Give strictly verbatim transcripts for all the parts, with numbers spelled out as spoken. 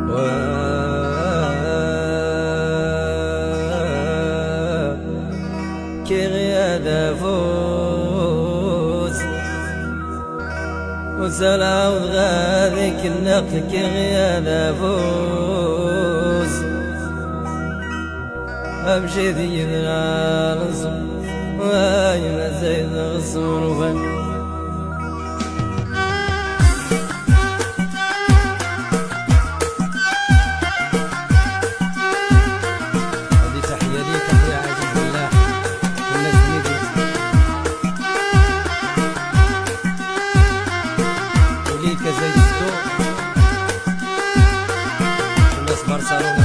كي غيادة فوز وسلام غاديك النقل كي غيادة فوز أمشي ذي الغالص واي ما زيد غصون وفن زي السوق الناس برشلونة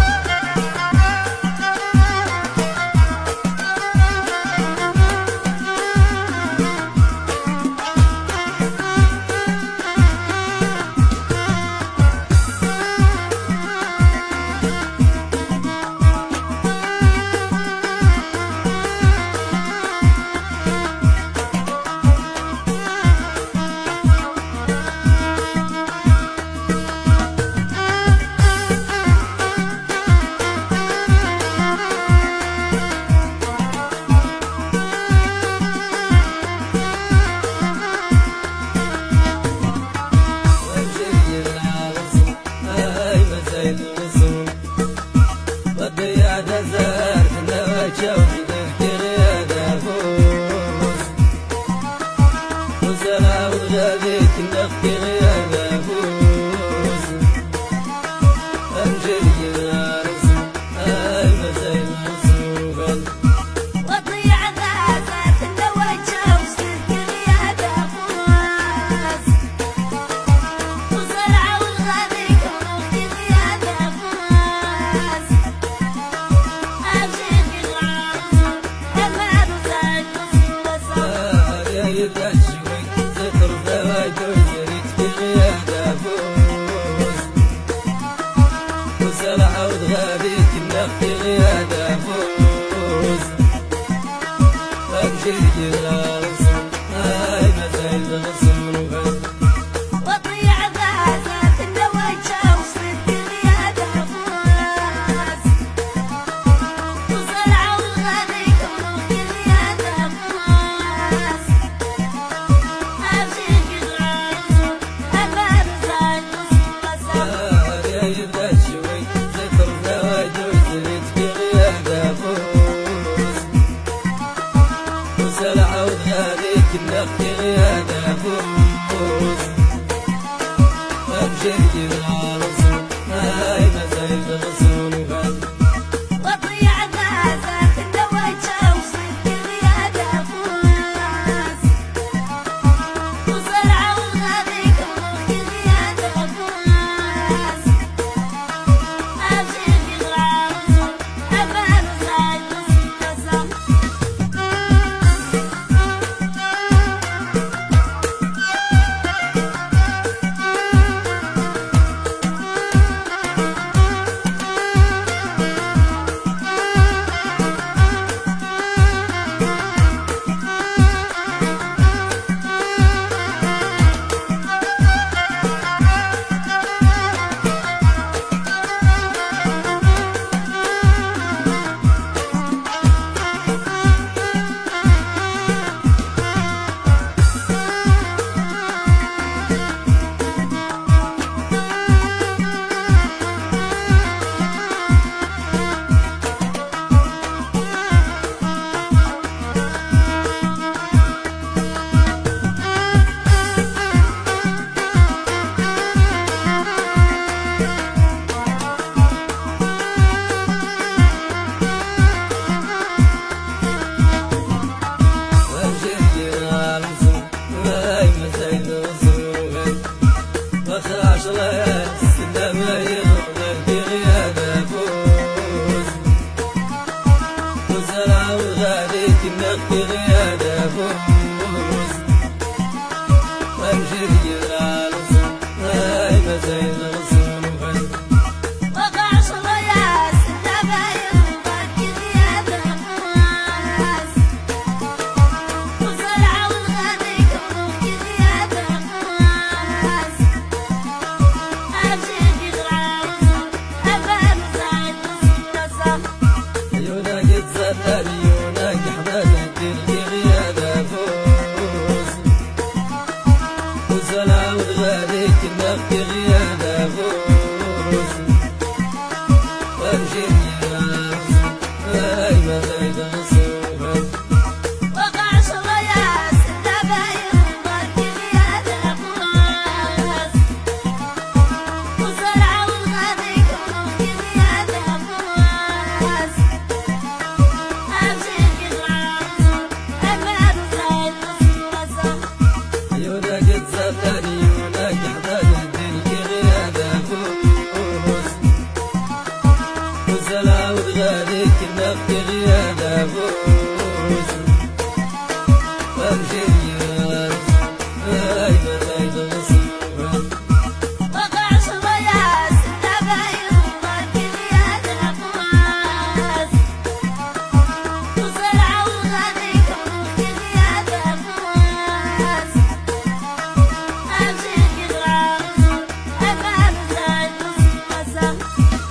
غاديك نخفي غيابة فوز أمجري العرس هاي مزايد مصروفا وضيع ذات النواجه وصرت غيابة فوز وصلعة والغاديك ونخفي غيابة فوز أمجري العرس أمان وزايد مصروفا يا يبقى شوي زفر فوايد وزريت في غيابة فوز وسلعة وتغاديك النخفي غيابة فوز أمجري العرس هاي مزايد غصون وفن وضيع ذات النواجه وصرت غيابة فوز وصلعة والغاديك ونخفي غيابة فوز أمجري العرس أمان وزايد مصروفا يا يبقى شوي زفر فوايد وزريت في غيابة فوز وسلعة وتغاديك النخفي غيابة فوز أمجري العرس هاي مزايد غصون وفن وضيع ذات النواجه وصرت غيابة فوز وصلعة والغاديك ونخفي غيابة فوز أمجري العرس أمان وزايد مصروفا أمجري العرس هاي مزايد غصون وفن مخرعش راس إنما يغضب في غيابة فوز وسلعة وغاديك النخفي غيابة فوز أمجري العرس هاي مزايد غصون وفن وقعش الرياس إنما يغضب في غيابة فوز وصلعة والغاديك ونخفي غيابة فوز أمجري العرس غيادة فوس وامشي هاي ما زايد غصوبة وقع شراياس الدبايل برك غيادة فوس وزرع والغادي كلهم غيادة فوس أمشي كغرام أمان وزايد غصوبة عيونك تزغر عيونك حضر الدنيا غيادة فوس وزرع والغادي كلهم غيادة فوس وامشي هاي ما زايد غصوبة وقع شراياس الدبايل برك غيادة فوس وزرع والغادي كلهم غيادة فوس أمشي كغرام أمان وزايد غصوبة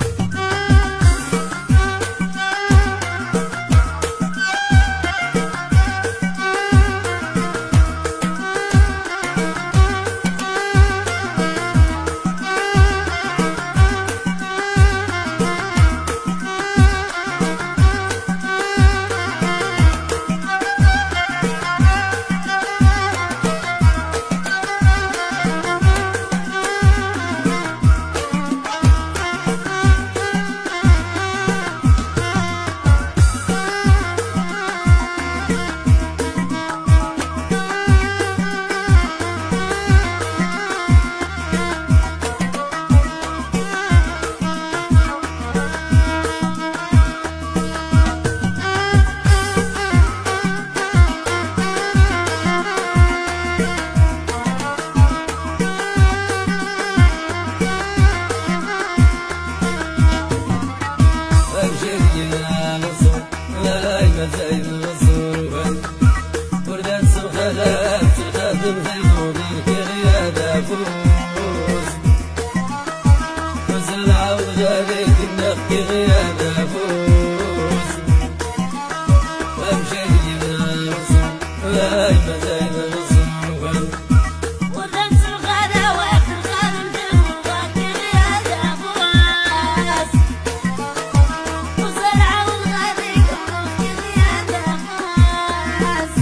والرمس الغلاوة في الغرم جنبك غيادة فوس وزرع والغادي كلهم غيادة فوس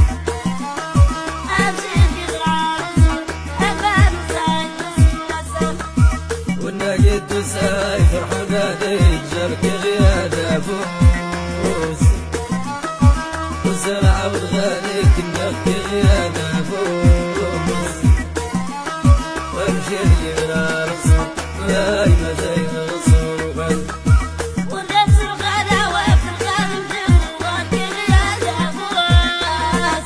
أمشي كغرام أمان وزايد غصوبة والناقد تساي فرحوا نادي جرك غيادة فوس وزرع والغالي كنك غيادة فوس وامشي يا رسول يا ما زين غصوبة والرمس الغلاوة في الغرم جنبك غيادة فوس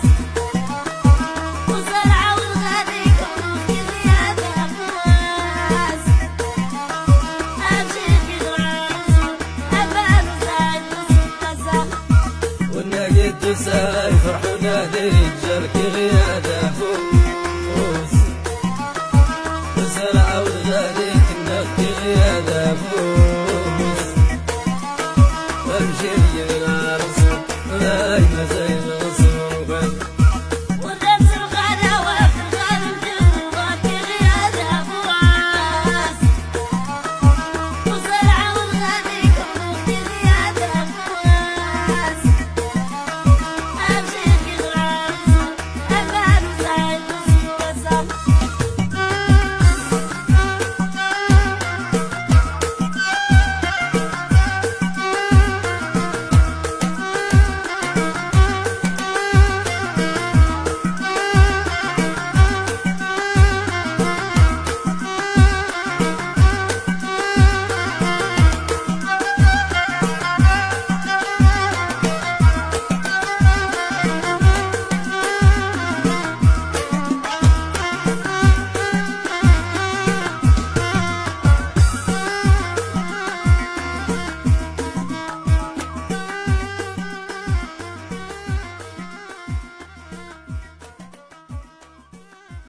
وزرع والغادي كلهم غيادة فوس أمشي كغرام أمان وزايد غصوبة والناقد تساي فرحوا نادي جرك غيادة